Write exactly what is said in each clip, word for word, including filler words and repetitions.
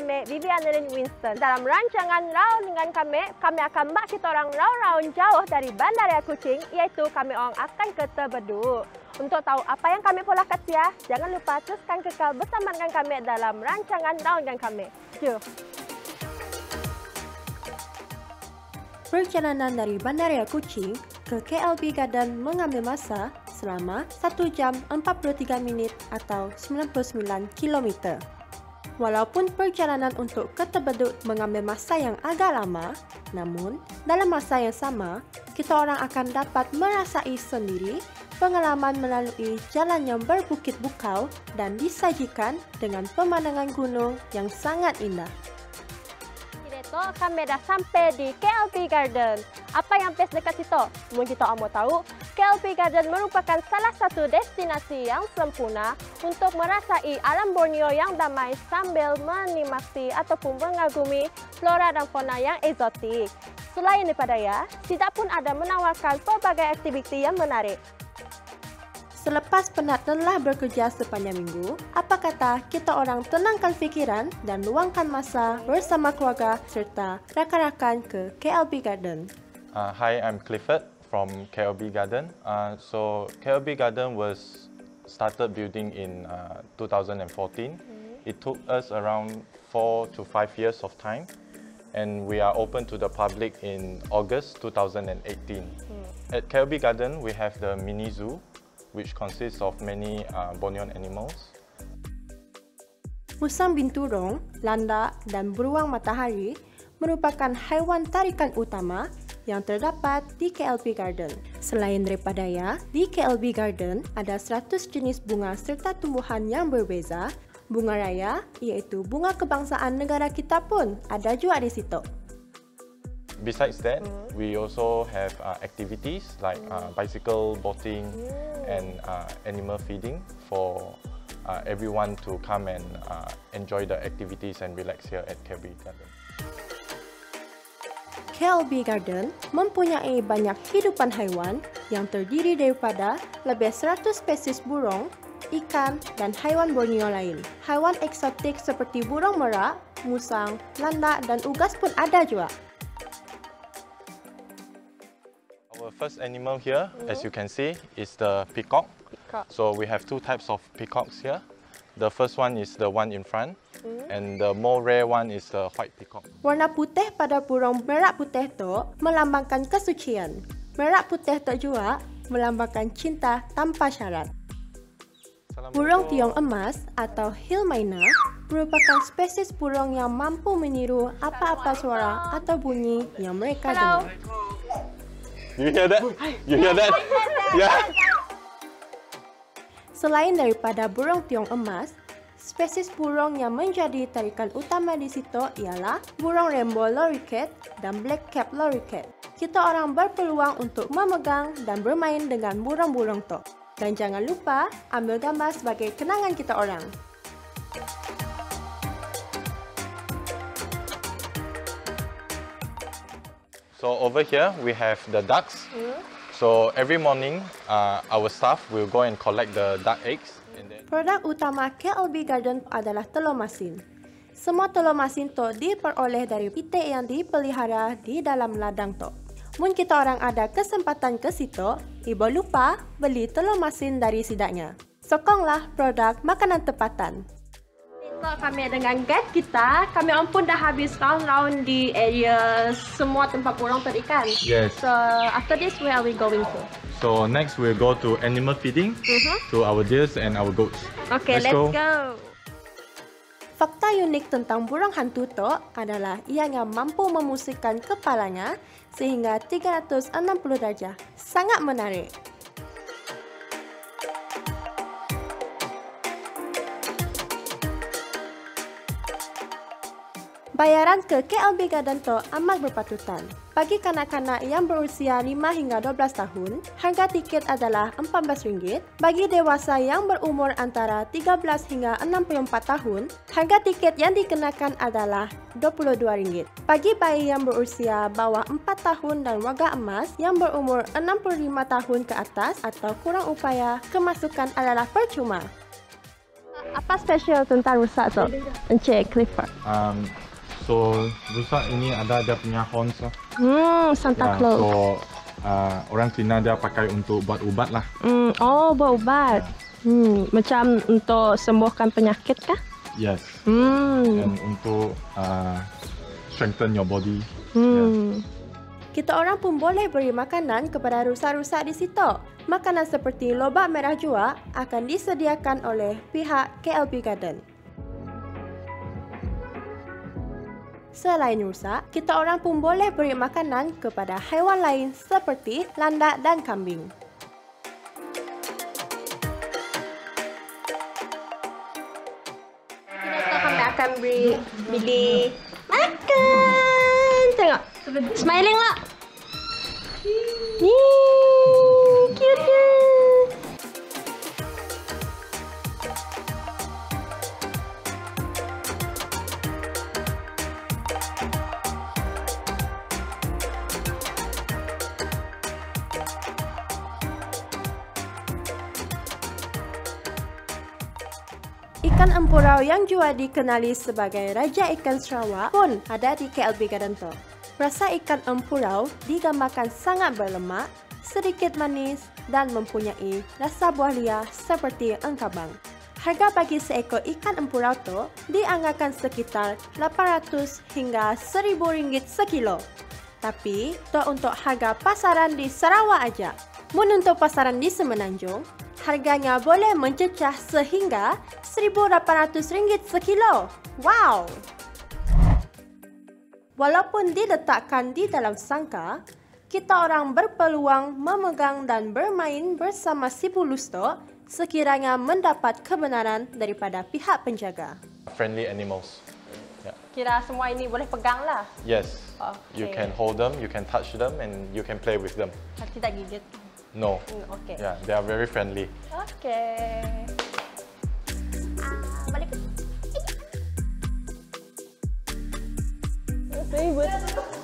kami, Bibi Annelyn Winston. Dalam rancangan Raun dengan kami, kami akan bawa kita orang raun-raun jauh dari Bandaraya Kuching, iaitu kami orang akan ke Tebedu. Untuk tahu apa yang kami polakan ya, jangan lupa teruskan kekal bersama dengan kami dalam rancangan Raun dengan kami. Jom. Perjalanan dari Bandaraya Kuching ke K L B Garden mengambil masa selama satu jam empat puluh tiga minit atau sembilan puluh sembilan kilometer. Walaupun perjalanan untuk ke Tebedu mengambil masa yang agak lama, namun dalam masa yang sama, kita orang akan dapat merasai sendiri pengalaman melalui jalan yang berbukit bukau dan disajikan dengan pemandangan gunung yang sangat indah. So, kami dah sampai di K L B Garden. Apa yang best dekat situ? Mungkin kita mau tahu, K L B Garden merupakan salah satu destinasi yang sempurna untuk merasai alam Borneo yang damai sambil menikmati ataupun mengagumi flora dan fauna yang eksotik. Selain daripada ya, tidak pun ada menawarkan pelbagai aktiviti yang menarik. Selepas penat lelah bekerja sepanjang minggu, apa kata kita orang tenangkan fikiran dan luangkan masa bersama keluarga serta rakan-rakan ke K L B Garden. Uh, hi, I'm Clifford from K L B Garden. Uh, so K L B Garden was started building in uh, two thousand fourteen. Mm-hmm. It took us around four to five years of time, and we are open to the public in August two thousand eighteen. Mm. At K L B Garden, we have the mini zoo, which consists of many uh, Bornean animals. Musang binturong, landak dan beruang matahari merupakan haiwan tarikan utama yang terdapat di K L B Garden. Selain daripada ya, di K L B Garden ada seratus jenis bunga serta tumbuhan yang berbeza. Bunga raya, iaitu bunga kebangsaan negara kita pun ada juga di situ. Besides that, mm. we also have uh, activities like uh, bicycle boating mm. and uh, animal feeding for uh, everyone to come and uh, enjoy the activities and relax here at K L B Garden. K L B Garden mempunyai banyak hidupan haiwan yang terdiri daripada lebih seratus spesies burung, ikan dan haiwan Borneo lain. Haiwan eksotik seperti burung merak, musang, landak dan unggas pun ada juga. Our first animal here, mm-hmm. as you can see, is the peacock. peacock. So we have two types of peacocks here. The first one is the one in front, mm-hmm. and the more rare one is the white peacock. Warna putih pada burung merak putih tu melambangkan kesucian. Merak putih tu juga melambangkan cinta tanpa syarat. Burung tiong emas atau hill myna merupakan spesies burung yang mampu meniru apa-apa suara atau bunyi yang mereka dengar. You hear that? You hear that? Yeah. Selain daripada burung tiong emas, spesies burung yang menjadi tarikan utama di situ ialah burung rainbow lorikeet dan black cap lorikeet. Kita orang berpeluang untuk memegang dan bermain dengan burung-burung tu. Dan jangan lupa ambil gambar sebagai kenangan kita orang. So over here we have the ducks. Mm. So every morning uh, our staff will go and collect the duck eggs. And then... Produk utama K L B Garden adalah telur masin. Semua telur masin tu diperoleh dari pitik yang dipelihara di dalam ladang tu. Mun kita orang ada kesempatan ke situ, ibu lupa beli telur masin dari sidaknya. Sokonglah produk makanan tempatan. So, kami dengan guide kita, kami pun dah habis round-round di area semua tempat burung terikan. Yes. So, after this, where are we going to? So, next we'll go to animal feeding, mm-hmm. to our deers and our goats. Okay, let's, let's go. go. Fakta unik tentang burung hantu tu adalah ianya mampu memusikkan kepalanya sehingga tiga ratus enam puluh darjah. Sangat menarik. Bayaran ke K L B Garden tu amat berpatutan. Bagi kanak-kanak yang berusia lima hingga dua belas tahun, harga tiket adalah empat belas ringgit. Bagi dewasa yang berumur antara tiga belas hingga enam puluh empat tahun, harga tiket yang dikenakan adalah dua puluh dua ringgit. Bagi bayi yang berusia bawah empat tahun dan warga emas yang berumur enam puluh lima tahun ke atas atau kurang upaya, kemasukan adalah percuma. Apa spesial tentang rusa tu, Encik Clifford? Um, so rusa ini ada dia punya horns lah. Hmm, Santa Ya, Claus. so uh, orang Cina dia pakai untuk buat ubat lah. Hmm, oh, buat ubat. Hmm, macam untuk sembuhkan penyakit kah? Yes. Hmm. And untuk uh, strengthen your body. Hmm. Kita orang pun boleh beri makanan kepada rusa-rusa di situ. Makanan seperti lobak merah jua akan disediakan oleh pihak K L B Garden. Selain rusa, kita orang pun boleh beri makanan kepada haiwan lain seperti landak dan kambing. Kita kami akan beri Billy makan. Tengok. Smiling lah. Ni, cute dia. Ikan empurau yang juga dikenali sebagai Raja Ikan Sarawak pun ada di K L B Garden tu. Rasa ikan empurau digambarkan sangat berlemak, sedikit manis dan mempunyai rasa buah liar seperti engkabang. Harga bagi seekor ikan empurau tu dianggarkan sekitar lapan ratus hingga seribu ringgit sekilo. Tapi, tu untuk harga pasaran di Sarawak aja. Mun untuk pasaran di Semenanjung, harganya boleh mencecah sehingga seribu lapan ratus ringgit sekilo. Wow! Walaupun diletakkan di dalam sangka, kita orang berpeluang memegang dan bermain bersama si bulus tu sekiranya mendapat kebenaran daripada pihak penjaga. Friendly animals. Yeah. Kira semua ini boleh pegang lah. Yes. Okay. You can hold them, you can touch them, and you can play with them. Tapi tak gigit. No. Hmm, okay. Yeah, they are very friendly. Okay. Ah, balik ke. Ribet.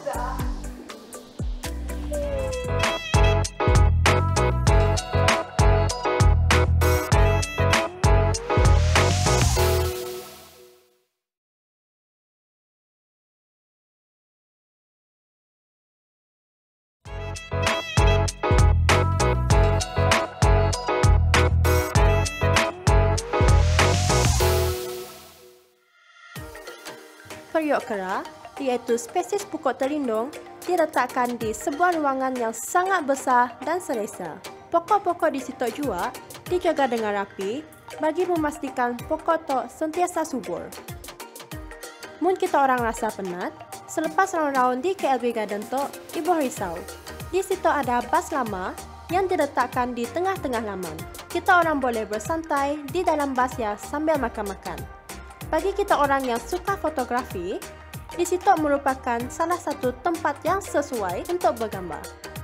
Periuk kera, iaitu spesies pokok terlindung, diletakkan di sebuah ruangan yang sangat besar dan selesa. Pokok-pokok di situ juga dijaga dengan rapi bagi memastikan pokok tu sentiasa subur. Mun kita orang rasa penat, selepas raun-raun di K L B Garden tu, ibu risau. Di situ ada bas lama yang diletakkan di tengah-tengah laman. Kita orang boleh bersantai di dalam basnya sambil makan-makan. Bagi kita orang yang suka fotografi, di situ merupakan salah satu tempat yang sesuai untuk bergambar.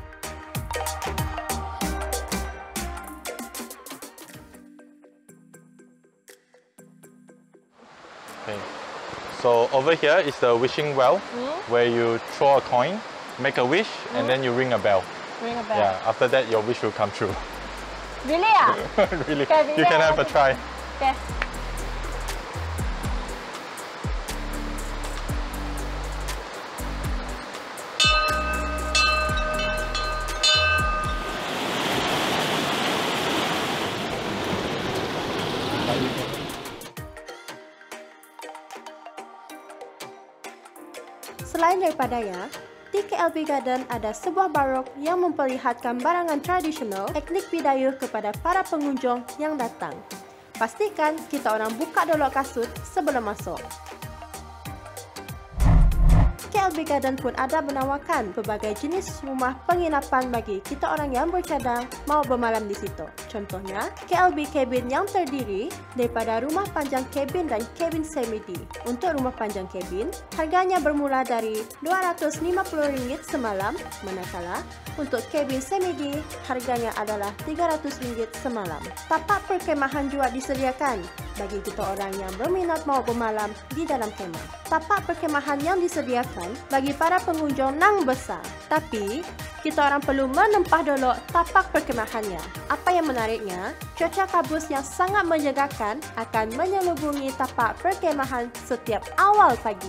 Okay. So over here is the wishing well, Hmm? where you throw a coin, make a wish, and then you ring a bell. Ring a bell. Yeah. After that, your wish will come true. Really ah? Really. Okay, You can have a try. Okay. Selain daripadanya, di K L B Garden ada sebuah barok yang memperlihatkan barangan tradisional etnik Bidayuh kepada para pengunjung yang datang. Pastikan kita orang buka dulu kasut sebelum masuk. K L B Garden pun ada menawarkan berbagai jenis rumah penginapan bagi kita orang yang bercadang mau bermalam di situ. Contohnya, K L B Cabin yang terdiri daripada rumah panjang kabin dan kabin semi-D. Untuk rumah panjang kabin, harganya bermula dari dua ratus lima puluh ringgit semalam, manakala untuk kabin semi-D, harganya adalah tiga ratus ringgit semalam. Tapak perkemahan juga disediakan. bagi kita orang yang berminat mau bermalam di dalam kemah. Tapak perkemahan yang disediakan bagi para pengunjung nang besar. Tapi, kita orang perlu menempah dulu tapak perkemahannya. Apa yang menariknya, cuaca kabus yang sangat menyegarkan akan menyelubungi tapak perkemahan setiap awal pagi.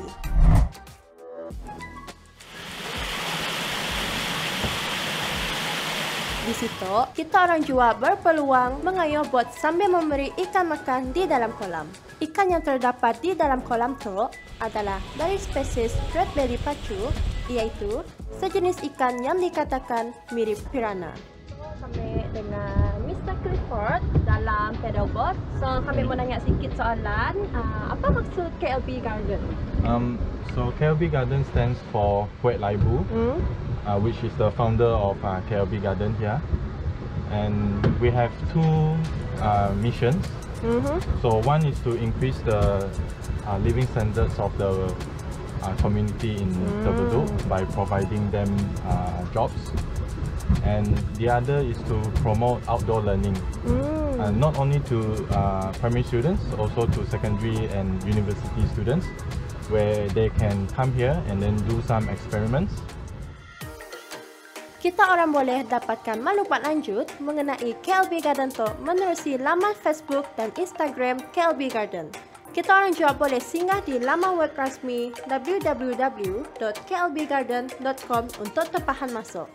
Di situ, kita orang jua berpeluang mengayuh bot sambil memberi ikan makan di dalam kolam. Ikan yang terdapat di dalam kolam tu adalah dari spesies red belly pacu, iaitu sejenis ikan yang dikatakan mirip piranha. Kami dengan Mister Clifford dalam pedal boat. So, kami mau nanya sikit soalan. Uh, apa maksud K L B Garden? Um, so K L B Garden stands for Puet Lai Bu. Hmm? Uh, which is the founder of uh, K L B Garden here, and we have two uh, missions. Mm-hmm. So one is to increase the uh, living standards of the uh, community in Mm. Terbeduk by providing them uh, jobs, and the other is to promote outdoor learning, Mm. uh, not only to uh, primary students, also to secondary and university students, where they can come here and then do some experiments. Kita orang boleh dapatkan maklumat lanjut mengenai K L B Garden tu menerusi laman Facebook dan Instagram K L B Garden. Kita orang juga boleh singgah di laman web rasmi w w w dot k l b garden dot com untuk tempahan masuk.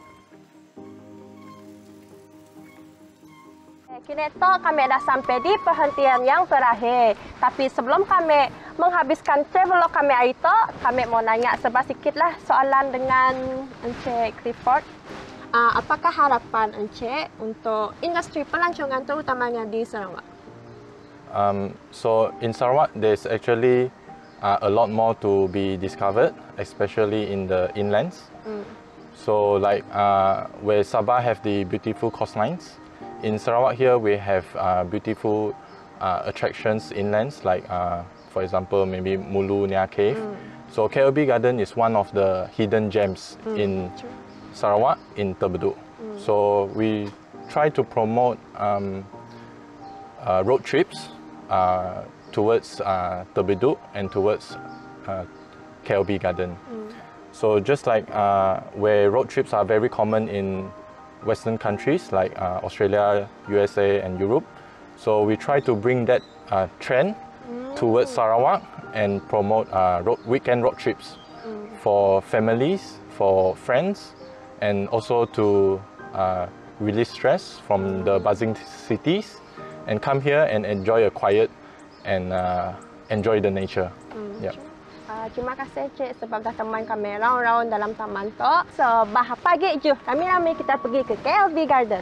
Kini tu kami dah sampai di perhentian yang terakhir. Tapi sebelum kami menghabiskan travelog kami hari itu, kami mau nanya serba sikitlah soalan dengan Encik Clifford. Uh, apakah harapan Encik untuk industri pelancongan terutamanya di Sarawak? Um, so in Sarawak, there's actually uh, a lot more to be discovered, especially in the inlands. Mm. So like uh, where Sabah have the beautiful coastlines, in Sarawak here we have uh, beautiful uh, attractions inlands, like uh, for example maybe Mulu Nia Cave. Mm. So K L B Garden is one of the hidden gems Mm. in True. Sarawak, in Terbeduk. Mm. So we try to promote um, uh, road trips uh, towards uh, Terbeduk and towards uh, K L B Garden. Mm. So just like uh, where road trips are very common in Western countries like uh, Australia, U S A and Europe, so we try to bring that uh, trend Mm. towards Sarawak and promote uh, road, weekend road trips Mm. for families, for friends, and also to uh, release stress from the buzzing cities and come here and enjoy a quiet and uh, enjoy the nature. Mm. Yep. Uh, terima kasih Encik sebab dah teman kami round-round dalam taman tu. So, bah pagi je kami ramai kita pergi ke K L B Garden.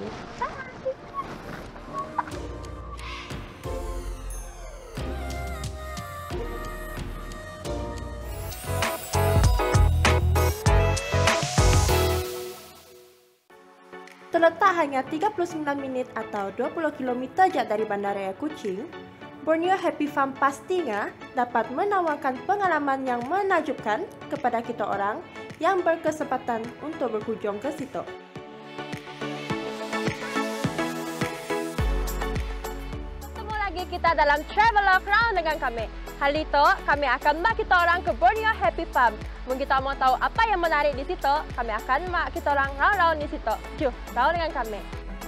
Terletak hanya tiga puluh sembilan minit atau dua puluh kilometer jauh dari Bandaraya Kuching, Borneo Happy Farm pastinya dapat menawarkan pengalaman yang menakjubkan kepada kita orang yang berkesempatan untuk berkunjung ke situ. Ketemu lagi kita dalam Travelog Round dengan kami. Kali itu, kami akan mak kita orang ke Borneo Happy Farm. Mungkin kita mau tahu apa yang menarik di situ, kami akan mak kita orang round-round di situ. Jom, tahu dengan kami.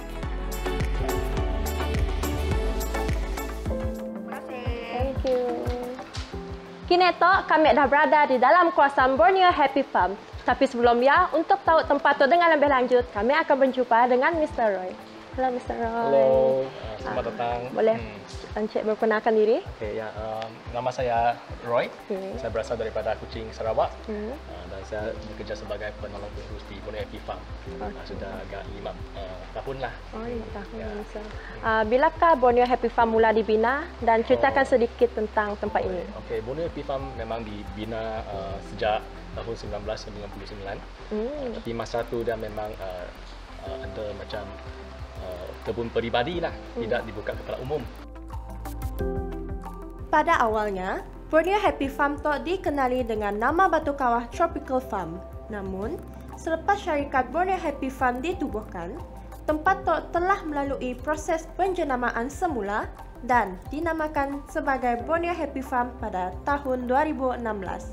Thank you. Kini tu, kami dah berada di dalam kawasan Borneo Happy Farm. Tapi sebelum ya, untuk tahu tempat tu dengan lebih lanjut, kami akan berjumpa dengan Mister Roy. Halo Mister Roy. Halo, uh, selamat datang. Boleh Hmm. Encik berkenalkan diri? Okay, ya, um, nama saya Roy. Okay. Saya berasal daripada Kuching, Sarawak. Hmm. Uh, dan saya bekerja sebagai penolong khusus di Borneo Happy Farm. Uh, sudah agak lima uh, tahun lah. Oh, lima tahun. Ya. Ya. Uh, bilakah Borneo Happy Farm mula dibina dan ceritakan Oh. sedikit tentang tempat ini? Okey, Borneo Happy Farm memang dibina uh, sejak tahun seribu sembilan ratus sembilan puluh sembilan. Hmm. Uh, tapi masa tu dia memang uh, uh, ada macam uh, kebun peribadi lah, Hmm. tidak dibuka kepada umum. Pada awalnya, Borneo Happy Farm tu dikenali dengan nama batu kawah Tropical Farm. Namun, selepas syarikat Borneo Happy Farm ditubuhkan, tempat tu telah melalui proses penjenamaan semula dan dinamakan sebagai Borneo Happy Farm pada tahun dua ribu enam belas.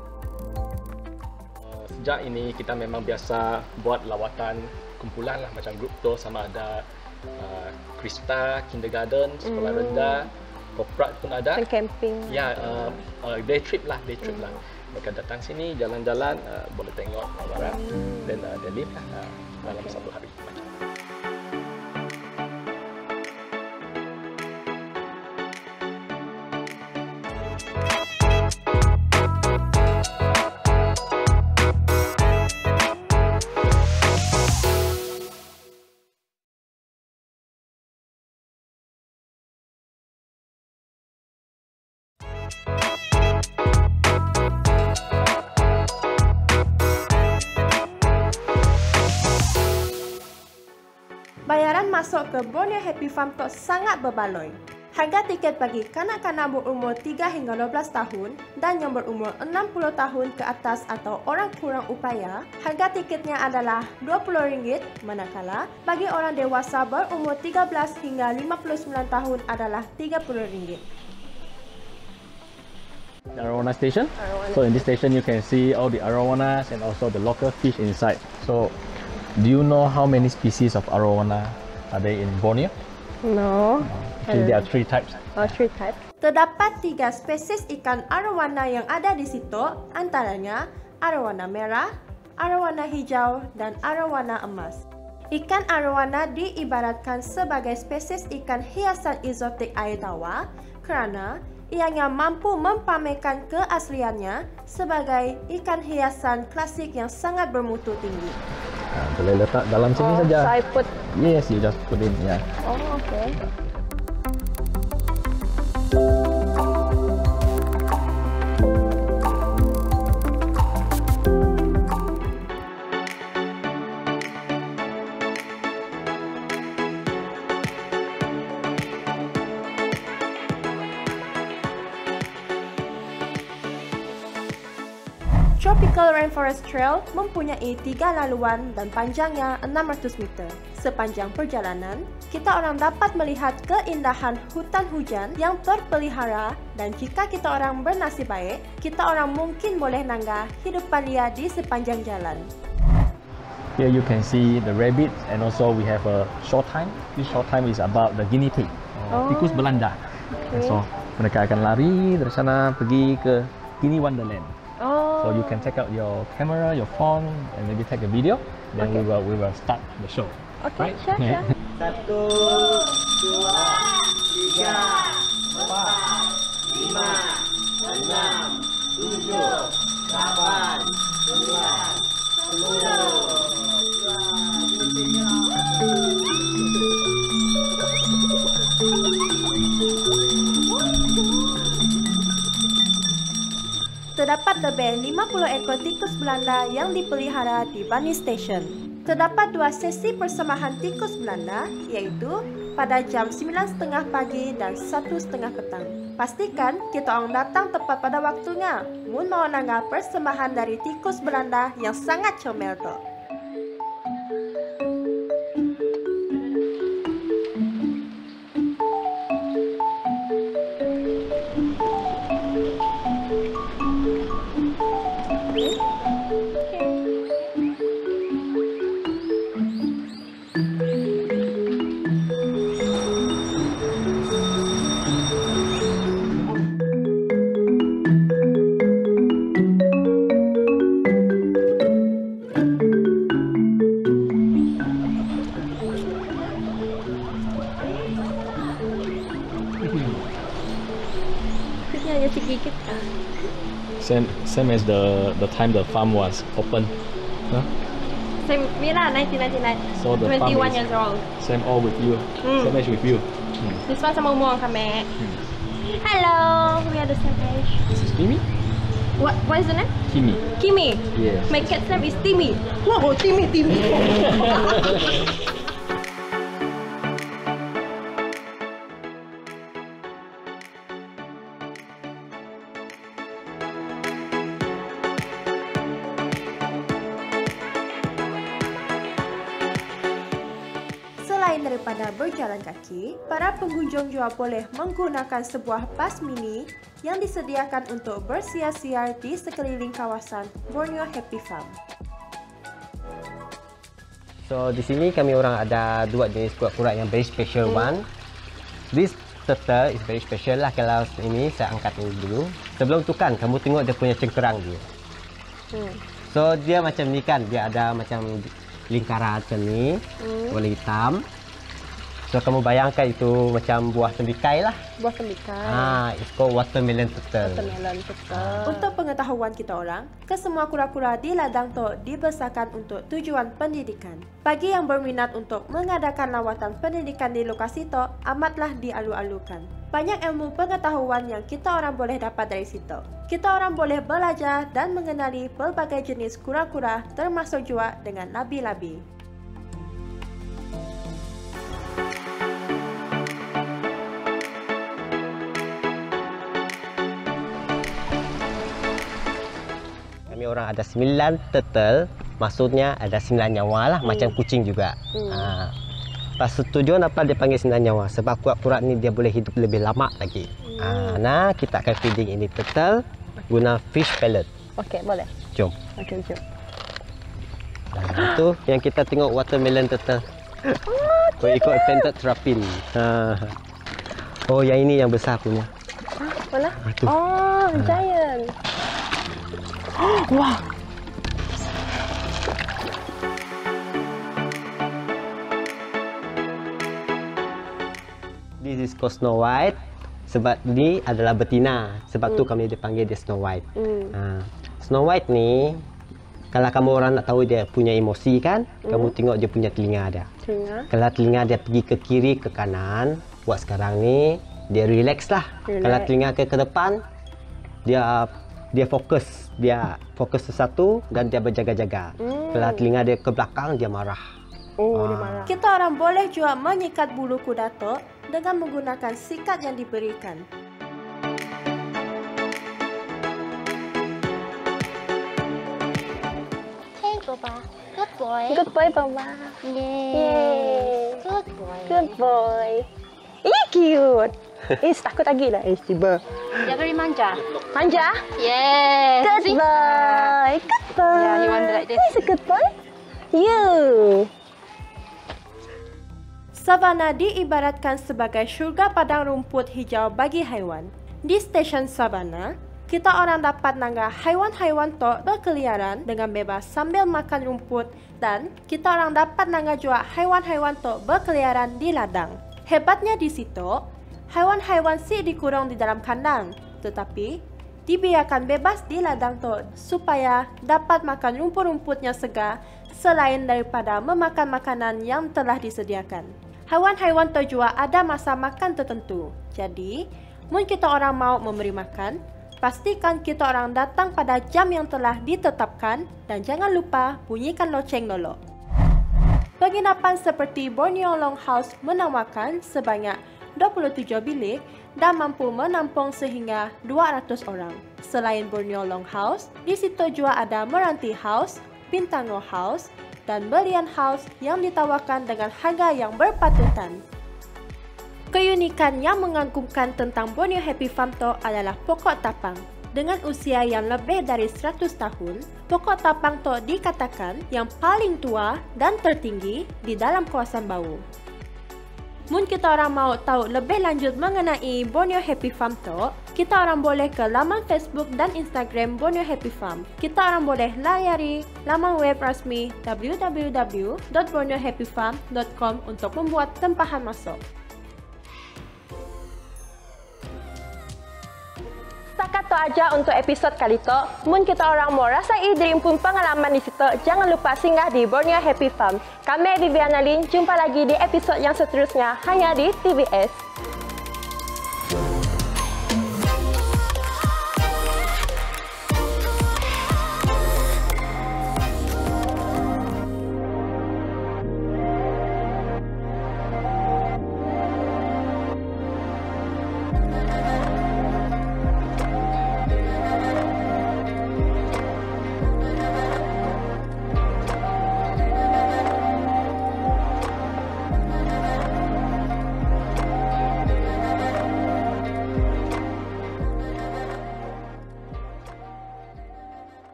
Sejak ini kita memang biasa buat lawatan kumpulan lah, macam grup tu sama ada uh, Krista, kindergarten, sekolah mm. rendah, korporat pun ada. Camping. Ya, uh, uh, day trip lah, day trip mm. lah. Mereka datang sini, jalan-jalan, uh, boleh tengok barat, mm. dan uh, dia live lah uh, dalam okay. satu hari. Macam. Bayaran masuk ke Borneo Happy Farm tu sangat berbaloi. Harga tiket bagi kanak-kanak berumur tiga hingga dua belas tahun dan yang berumur enam puluh tahun ke atas atau orang kurang upaya, harga tiketnya adalah dua puluh ringgit, manakala bagi orang dewasa berumur tiga belas hingga lima puluh sembilan tahun adalah tiga puluh ringgit. The arowana station. Arowana. So in this station you can see all the arowanas and also the local fish inside. So do you know how many species of arowana are there in Borneo? No. Actually, there are three types. Oh, three types. Terdapat tiga spesies ikan arowana yang ada di situ, antaranya arowana merah, arowana hijau, dan arowana emas. Ikan arowana diibaratkan sebagai spesies ikan hiasan eksotik air tawar kerana ianya mampu mempamerkan keasliannya sebagai ikan hiasan klasik yang sangat bermutu tinggi. Ha, boleh letak dalam sini oh, saja. So I put. Yes, you just put in. Yeah. Oh, okay. Tropical Rainforest Trail mempunyai tiga laluan dan panjangnya enam ratus meter. Sepanjang perjalanan, kita orang dapat melihat keindahan hutan hujan yang terpelihara dan jika kita orang bernasib baik, kita orang mungkin boleh nanggah hidupan liar di sepanjang jalan. Here you can see the rabbits and also we have a short time. This short time is about the guinea pig. Oh. Tikus Belanda. Okay. So mereka akan lari dari sana pergi ke Guinea Wonderland. Oh. So you can take out your camera, your phone, and maybe take a video. Then Okay. we will we will start the show. Okay, Right? sure, sure. Satu, dua, tiga, empat, lima, enam, tujuh, lapan, sembilan, sepuluh. Terdapat lebih lima puluh ekor tikus Belanda yang dipelihara di Bunny Station. Terdapat dua sesi persembahan tikus Belanda, iaitu pada jam sembilan tiga puluh pagi dan satu tiga puluh petang. Pastikan kita orang datang tepat pada waktunya. Mun mau nanggah persembahan dari tikus Belanda yang sangat comel tu. Same same as the the time the farm was open. Huh? Same, me lah, nineteen ninety-nine. So the farm twenty-one is years old. same all with you. Mm. Same age with you. Mm. This one sama umur kami. Hello, we are the same age. This is Kimi. What what is the name? Kimi. Kimi. Yes. My cat's name is Timmy. Wow, Timmy, Timmy. Selain daripada berjalan kaki, para pengunjung juga boleh menggunakan sebuah bas mini yang disediakan untuk bersiar-siar di sekeliling kawasan Borneo Happy Farm. So di sini kami orang ada dua jenis kura-kura yang very special hmm. one. This turtle is very special lah. Kalau ini saya angkat ini dulu. Sebelum tu kan kamu tengok dia punya cengkerang dia. Hmm. So dia macam ni kan, dia ada macam lingkaran macam ni, hmm. warna hitam. So kamu bayangkan itu macam buah tembikai lah. Buah tembikai. Ah, it's called watermelon turtle. Watermelon turtle. Untuk pengetahuan kita orang, kesemua kura-kura di ladang tu dibesarkan untuk tujuan pendidikan. Bagi yang berminat untuk mengadakan lawatan pendidikan di lokasi tu, amatlah dialu-alukan. Banyak ilmu pengetahuan yang kita orang boleh dapat dari situ. Kita orang boleh belajar dan mengenali pelbagai jenis kura-kura, termasuk juga dengan labi-labi. Kami orang ada sembilan turtle, maksudnya ada sembilan nyawa lah, hmm. macam kucing juga. Hmm. Ha. Pas tujuan apa dia panggil sembilan nyawa? Sebab kura-kura ni dia boleh hidup lebih lama lagi. Hmm. Ha. Nah, kita akan feeding ini turtle guna fish pellet. Okey, boleh. Jom. Okey, jom. Nah, itu yang kita tengok watermelon turtle. Oh, oh ikut painted terapin. Ha. Oh, yang ini yang besar punya. Ah, mana? Ha, tu. Oh, ha. Giant. Wah. This is called Snow White. Sebab ini adalah betina. Sebab hmm. tu kami dipanggil dia Snow White. Hmm. Ha. Snow White ni, kalau kamu orang nak tahu dia punya emosi kan, hmm. kamu tengok dia punya telinga dia. Telinga. Kalau telinga dia pergi ke kiri, ke kanan, buat sekarang ni, dia relax lah. Relax. Kalau telinga ke, ke depan, dia dia fokus. Dia fokus sesuatu dan dia berjaga-jaga. Hmm. Kalau telinga dia ke belakang, dia marah. Oh, ha. Dia marah. Kita orang boleh juga menyikat bulu kuda tu dengan menggunakan sikat yang diberikan. Hey, Papa. Good boy. Good boy, Papa. Yay. Yay. Good boy. Good boy. Ih, cute. Is takut lagi lah. Is tiba. Dia very manja. Manja? Yes. Good boy. Good boy. Yeah, you want like this. Who is a good boy? You. Savana diibaratkan sebagai syurga padang rumput hijau bagi haiwan. Di stesen Savana, kita orang dapat nangga haiwan-haiwan tu berkeliaran dengan bebas sambil makan rumput dan kita orang dapat nangga juga haiwan-haiwan tu berkeliaran di ladang. Hebatnya di situ, haiwan-haiwan si dikurung di dalam kandang, tetapi dibiarkan bebas di ladang tu supaya dapat makan rumput-rumputnya segar selain daripada memakan makanan yang telah disediakan. Haiwan-haiwan tu juga ada masa makan tertentu. Jadi, mun kita orang mau memberi makan, pastikan kita orang datang pada jam yang telah ditetapkan dan jangan lupa bunyikan loceng dulu. Penginapan seperti Borneo Longhouse menawarkan sebanyak dua puluh tujuh bilik dan mampu menampung sehingga dua ratus orang. Selain Borneo Longhouse, di situ juga ada Meranti House, Bintangno House, dan Belian House yang ditawarkan dengan harga yang berpatutan. Keunikan yang mengagumkan tentang Borneo Happy Farm tu adalah pokok tapang. Dengan usia yang lebih dari seratus tahun, pokok tapang tu dikatakan yang paling tua dan tertinggi di dalam kawasan Bau. Mun kita orang mau tahu lebih lanjut mengenai Borneo Happy Farm tu, kita orang boleh ke laman Facebook dan Instagram Borneo Happy Farm. Kita orang boleh layari laman web rasmi w w w dot borneo happy farm dot com untuk membuat tempahan masuk. Setakat tu aja untuk episod kali tu. Mun kita orang mau rasai dream pun pengalaman di situ, jangan lupa singgah di Borneo Happy Farm. Kami Viviana Lin, jumpa lagi di episod yang seterusnya hanya di T V S.